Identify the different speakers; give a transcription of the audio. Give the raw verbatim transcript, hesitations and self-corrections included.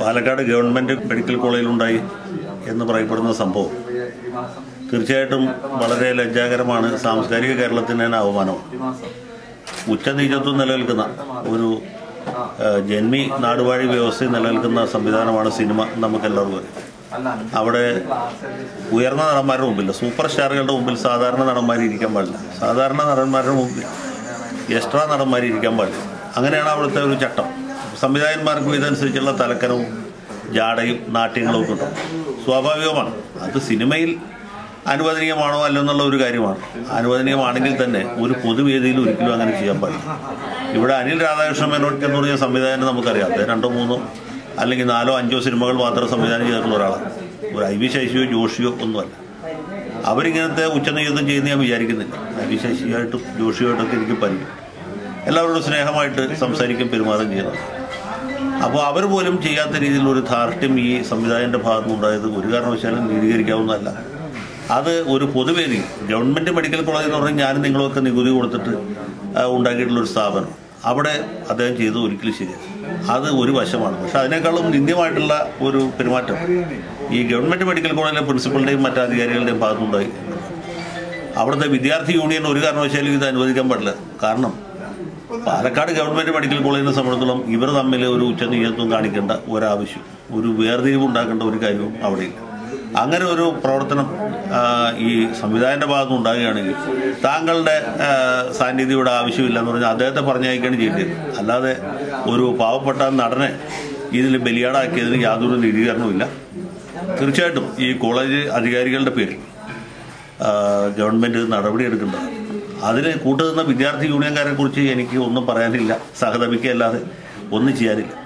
Speaker 1: Palakkad government medical കോളേജിലുണ്ടായി എന്ന് പറയപ്പെടുന്ന സംഭവം തീർച്ചയായിട്ടും വളരെ ലജ്ജാകരമാണ്. സാംസ്കാരിക കേരളത്തിന് തന്നെ അവമാനമാണ്. ഉച്ചനീചത്വം നിലനിൽക്കുന്ന ഒരു ജന്മി നാടുവാഴി വ്യവസ്ഥയിൽ നിലനിൽക്കുന്ന സംവിധാനമാണ് സിനിമ. നമുക്കെല്ലാവർക്കും അറിയാം. അവിടെ ഉയർന്ന നടന്മാരുടെ മുമ്പിൽ, സൂപ്പർ സ്റ്റാറുകളുടെ മുമ്പിൽ സാധാരണ നടന്മാർ ഇരിക്കാൻ പാടില്ല. സാധാരണ നടന്മാരുടെ മുമ്പിൽ എക്സ്ട്രാ നടന്മാർ ഇരിക്കാൻ പാടില്ല. അങ്ങനെയാണ് അവിടുത്തെ ഒരു ചട്ടം. സംവിധായകന്മാർക്കും ഇതനുസരിച്ചുള്ള തലക്കനവും ജാടയും നാട്യങ്ങളും ഒക്കെ ഉണ്ടാവും. സ്വാഭാവികമാണ്. അത് സിനിമയിൽ അനുവദനീയമാണോ അല്ലെന്നുള്ള ഒരു കാര്യമാണ്. അനുവദനീയമാണെങ്കിൽ തന്നെ ഒരു പൊതുവേദിയിൽ ഒരിക്കലും അങ്ങനെ ചെയ്യാൻ പാടില്ല. ഇവിടെ അനിൽ രാധാകൃഷ്ണ മേനോൻ എന്ന് പറഞ്ഞ സംവിധായകനെ നമുക്കറിയാം. അദ്ദേഹം രണ്ടോ മൂന്നോ അല്ലെങ്കിൽ നാലോ അഞ്ചോ സിനിമകൾ മാത്രം സംവിധാനം ചെയ്തിട്ടുള്ള ഒരാളാണ്. ഒരു ഐ വി ശശിയോ ജോഷിയോ ഒന്നുമല്ല. അവരിങ്ങനത്തെ ഉച്ചനീചത്വം ചെയ്യുന്ന ഞാൻ വിചാരിക്കുന്നില്ല. ഐ വി ശശിയായിട്ടും ജോഷിയായിട്ടൊക്കെ എനിക്ക് പരിചയം. എല്ലാവരോടും സ്നേഹമായിട്ട് സംസാരിക്കും, പെരുമാറുകയും ചെയ്യുന്നത്. അപ്പോൾ അവർ പോലും ചെയ്യാത്ത രീതിയിലുള്ള ഒരു ധാർഷ്ട്യം ഈ സംവിധായകൻ്റെ ഭാഗത്തുനിന്നുണ്ടായത് ഒരു കാരണവശാലും നീതീകരിക്കാവുന്നതല്ല. അത് ഒരു പൊതുവേദി, ഗവൺമെൻറ് മെഡിക്കൽ കോളേജ് എന്ന് പറഞ്ഞാൽ ഞാനും നിങ്ങളൊക്കെ നികുതി കൊടുത്തിട്ട് ഉണ്ടാക്കിയിട്ടുള്ളൊരു സ്ഥാപനം, അവിടെ അദ്ദേഹം ചെയ്തത് ഒരിക്കലും ശരിയാണ്. അത് ഒരു വശമാണ്. പക്ഷെ അതിനേക്കാളും നിന്ദ്യമായിട്ടുള്ള ഒരു പെരുമാറ്റം ഈ ഗവൺമെൻറ് മെഡിക്കൽ കോളേജിലെ പ്രിൻസിപ്പളിൻ്റെയും മറ്റ് അധികാരികളുടെയും ഭാഗത്തുനിന്നുണ്ടായി. അവിടുത്തെ വിദ്യാർത്ഥി യൂണിയൻ ഒരു കാരണവശാലും ഇത് അനുവദിക്കാൻ പാടില്ല. കാരണം പാലക്കാട് ഗവൺമെൻറ് മെഡിക്കൽ കോളേജിനെ സംബന്ധിച്ചിടത്തോളം ഇവർ തമ്മിൽ ഒരു ഉച്ചനീചത്വം കാണിക്കേണ്ട ഒരാവശ്യം, ഒരു വേർതിരിവ് ഉണ്ടാക്കേണ്ട ഒരു കാര്യവും അവിടെയില്ല. അങ്ങനെ ഒരു പ്രവർത്തനം ഈ സംവിധായകൻ്റെ ഭാഗത്തുനിന്ന് ഉണ്ടാകുകയാണെങ്കിൽ താങ്കളുടെ സാന്നിധ്യം ഇവിടെ ആവശ്യമില്ല എന്ന് പറഞ്ഞാൽ അദ്ദേഹത്തെ പറഞ്ഞയക്കുകയാണ് ചെയ്യേണ്ടത്. അല്ലാതെ ഒരു പാവപ്പെട്ട നടനെ ഇതിൽ ബലിയാടാക്കിയതിന് യാതൊരു നീതീകരണവുമില്ല. തീർച്ചയായിട്ടും ഈ കോളേജ് അധികാരികളുടെ പേരിൽ ഗവൺമെൻറ് നടപടിയെടുക്കേണ്ടതാണ്. അതിന് കൂട്ടുനിന്ന വിദ്യാർത്ഥി യൂണിയൻകാരെ കുറിച്ച് എനിക്ക് ഒന്നും പറയാനില്ല. സഹതപിക്കുകയല്ലാതെ ഒന്നും ചെയ്യാനില്ല.